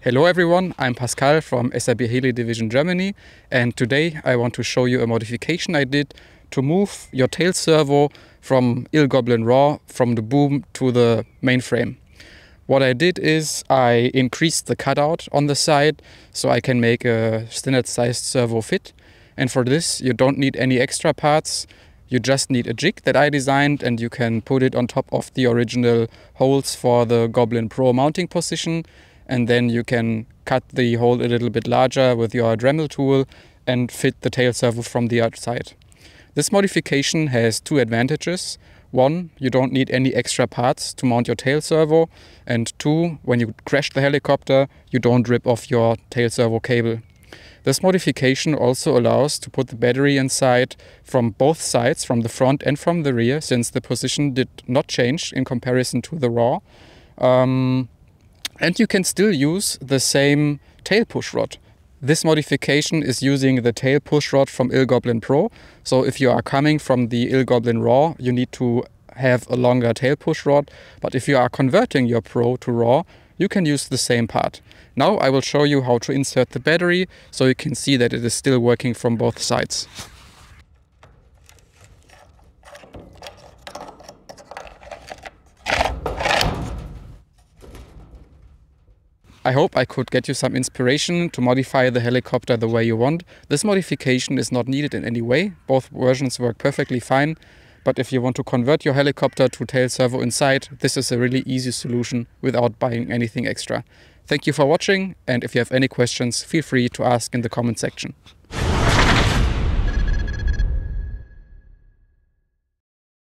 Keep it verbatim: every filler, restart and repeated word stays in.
Hello everyone, I'm Pascal from S A B Heli Division Germany, and today I want to show you a modification I did to move your tail servo from I L Goblin Raw from the boom to the main frame. What I did is I increased the cutout on the side so I can make a standard sized servo fit, and for this you don't need any extra parts. You just need a jig that I designed, and you can put it on top of the original holes for the Goblin Pro mounting position, and then you can cut the hole a little bit larger with your Dremel tool and fit the tail servo from the outside. This modification has two advantages. One, you don't need any extra parts to mount your tail servo, and two, when you crash the helicopter, you don't rip off your tail servo cable. This modification also allows to put the battery inside from both sides, from the front and from the rear, since the position did not change in comparison to the Raw. Um, and you can still use the same tail pushrod. This modification is using the tail pushrod from I L Goblin Pro. So if you are coming from the I L Goblin Raw, you need to have a longer tail pushrod. But if you are converting your Pro to Raw, you can use the same part. Now I will show you how to insert the battery so you can see that it is still working from both sides. I hope I could get you some inspiration to modify the helicopter the way you want. This modification is not needed in any way. Both versions work perfectly fine. But if you want to convert your helicopter to tail servo inside, this is a really easy solution without buying anything extra. Thank you for watching, and if you have any questions, feel free to ask in the comment section.